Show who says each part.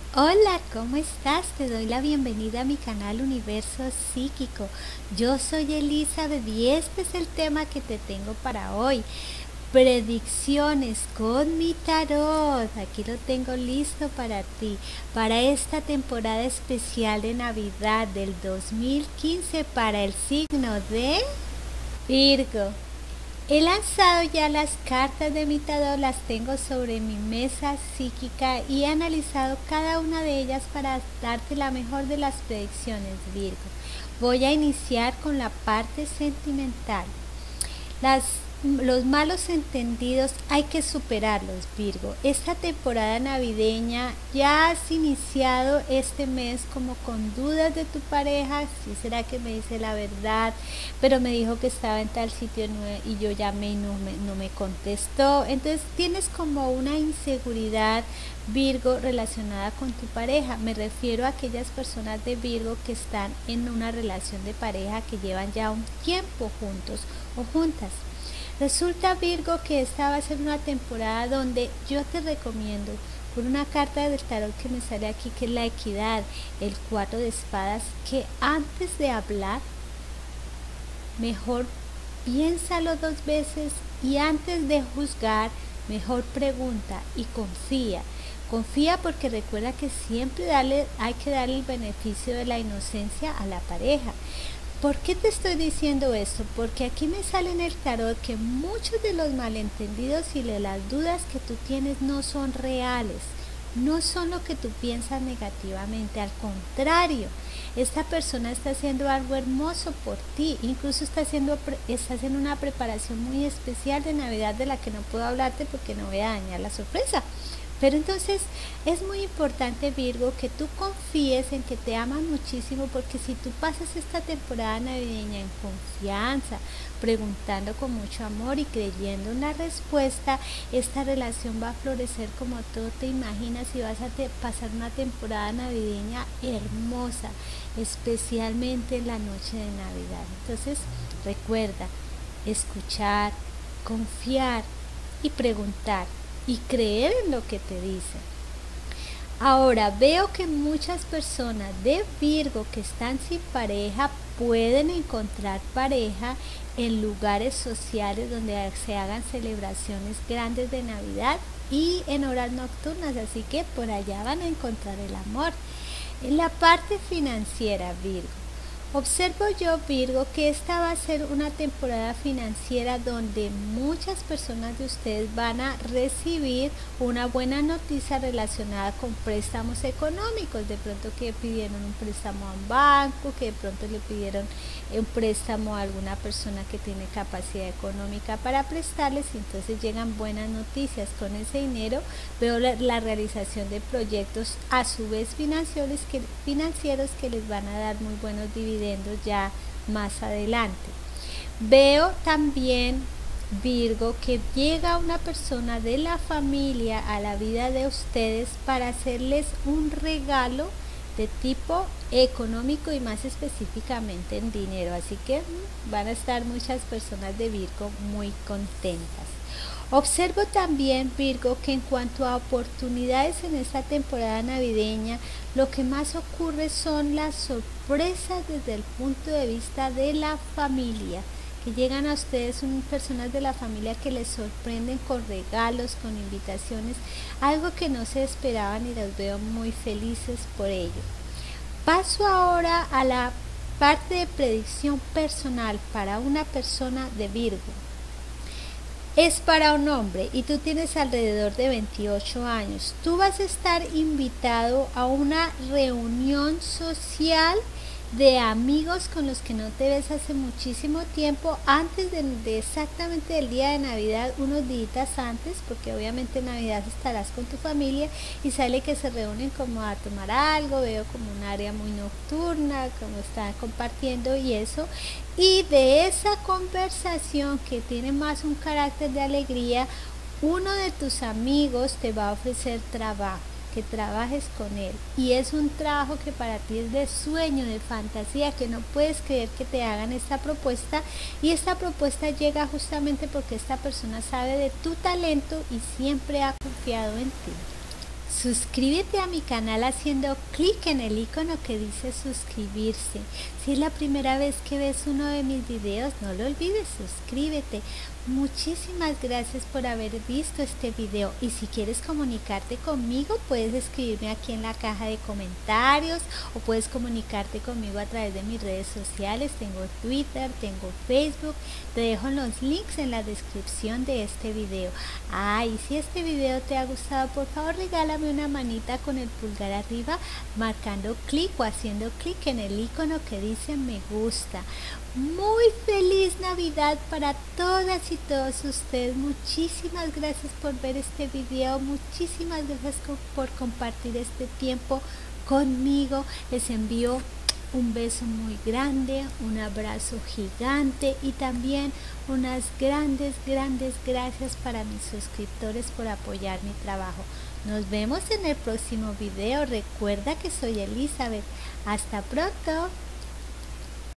Speaker 1: Hola, ¿cómo estás? Te doy la bienvenida a mi canal Universo Psíquico. Yo soy Elizabeth y este es el tema que te tengo para hoy. Predicciones con mi tarot. Aquí lo tengo listo para ti, para esta temporada especial de Navidad del 2015 para el signo de Virgo. He lanzado ya las cartas de mi tarot, las tengo sobre mi mesa psíquica y he analizado cada una de ellas para darte la mejor de las predicciones, Virgo. Voy a iniciar con la parte sentimental. Los malos entendidos hay que superarlos, Virgo. Esta temporada navideña ya has iniciado este mes como con dudas de tu pareja. ¿Sí será que me dice la verdad? Pero me dijo que estaba en tal sitio y yo llamé y no me contestó. Entonces tienes como una inseguridad, Virgo, relacionada con tu pareja. Me refiero a aquellas personas de Virgo que están en una relación de pareja que llevan ya un tiempo juntos o juntas. Resulta, Virgo, que esta va a ser una temporada donde yo te recomiendo, por una carta del tarot que me sale aquí, que es la equidad, el 4 de espadas, que antes de hablar, mejor piénsalo 2 veces y antes de juzgar, mejor pregunta y confía. Confía porque recuerda que siempre hay que darle el beneficio de la inocencia a la pareja. ¿Por qué te estoy diciendo esto? Porque aquí me sale en el tarot que muchos de los malentendidos y de las dudas que tú tienes no son reales, no son lo que tú piensas negativamente, al contrario, esta persona está haciendo algo hermoso por ti, incluso está haciendo una preparación muy especial de Navidad de la que no puedo hablarte porque no voy a dañar la sorpresa. Pero entonces es muy importante, Virgo, que tú confíes en que te aman muchísimo, porque si tú pasas esta temporada navideña en confianza, preguntando con mucho amor y creyendo en la respuesta, esta relación va a florecer como tú te imaginas y vas a pasar una temporada navideña hermosa, especialmente en la noche de Navidad. Entonces recuerda escuchar, confiar y preguntar y creer en lo que te dicen. Ahora veo que muchas personas de Virgo que están sin pareja pueden encontrar pareja en lugares sociales donde se hagan celebraciones grandes de Navidad y en horas nocturnas, así que por allá van a encontrar el amor. En la parte financiera, Virgo, observo yo, Virgo, que esta va a ser una temporada financiera donde muchas personas de ustedes van a recibir una buena noticia relacionada con préstamos económicos. De pronto que pidieron un préstamo a un banco, que de pronto le pidieron un préstamo a alguna persona que tiene capacidad económica para prestarles, y entonces llegan buenas noticias. Con ese dinero veo la realización de proyectos a su vez financieros que les van a dar muy buenos dividendos ya más adelante. Veo también, Virgo, que llega una persona de la familia a la vida de ustedes para hacerles un regalo de tipo económico y más específicamente en dinero, así que van a estar muchas personas de Virgo muy contentas. Observo también, Virgo, que en cuanto a oportunidades en esta temporada navideña, lo que más ocurre son las sorpresas desde el punto de vista de la familia, que llegan a ustedes personas de la familia que les sorprenden con regalos, con invitaciones, algo que no se esperaban, y los veo muy felices por ello. Paso ahora a la parte de predicción personal para una persona de Virgo. Es para un hombre y tú tienes alrededor de 28 años. Tú vas a estar invitado a una reunión social de amigos con los que no te ves hace muchísimo tiempo, antes de exactamente del día de Navidad, unos días antes, porque obviamente en Navidad estarás con tu familia y sale que se reúnen como a tomar algo, veo como un área muy nocturna, como están compartiendo y eso, y de esa conversación que tiene más un carácter de alegría, uno de tus amigos te va a ofrecer trabajo, que trabajes con él, y es un trabajo que para ti es de sueño, de fantasía, que no puedes creer que te hagan esta propuesta, y esta propuesta llega justamente porque esta persona sabe de tu talento y siempre ha confiado en ti. Suscríbete a mi canal haciendo clic en el icono que dice suscribirse. Si es la primera vez que ves uno de mis videos, no lo olvides, suscríbete. Muchísimas gracias por haber visto este video, y si quieres comunicarte conmigo puedes escribirme aquí en la caja de comentarios o puedes comunicarte conmigo a través de mis redes sociales. Tengo Twitter, tengo Facebook, te dejo los links en la descripción de este video. Y si este video te ha gustado, por favor regálame una manita con el pulgar arriba marcando clic o haciendo clic en el icono que dice me gusta. Muy feliz Navidad para todas y todos ustedes. Muchísimas gracias por ver este video, muchísimas gracias por compartir este tiempo conmigo. Les envío un beso muy grande, un abrazo gigante y también unas grandes gracias para mis suscriptores por apoyar mi trabajo. Nos vemos en el próximo video. Recuerda que soy Elizabeth. Hasta pronto.